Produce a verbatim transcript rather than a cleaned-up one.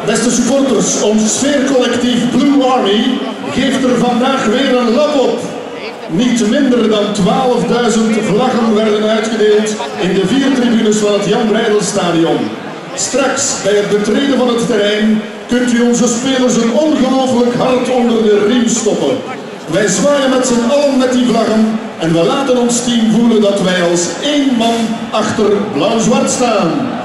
Beste supporters, ons sfeercollectief Blue Army geeft er vandaag weer een lap op. Niet minder dan twaalfduizend vlaggen werden uitgedeeld in de vier tribunes van het Jan Breydel-stadion. Straks, bij het betreden van het terrein, kunt u onze spelers een ongelooflijk hart onder de riem stoppen. Wij zwaaien met z'n allen met die vlaggen en we laten ons team voelen dat wij als één man achter blauw-zwart staan.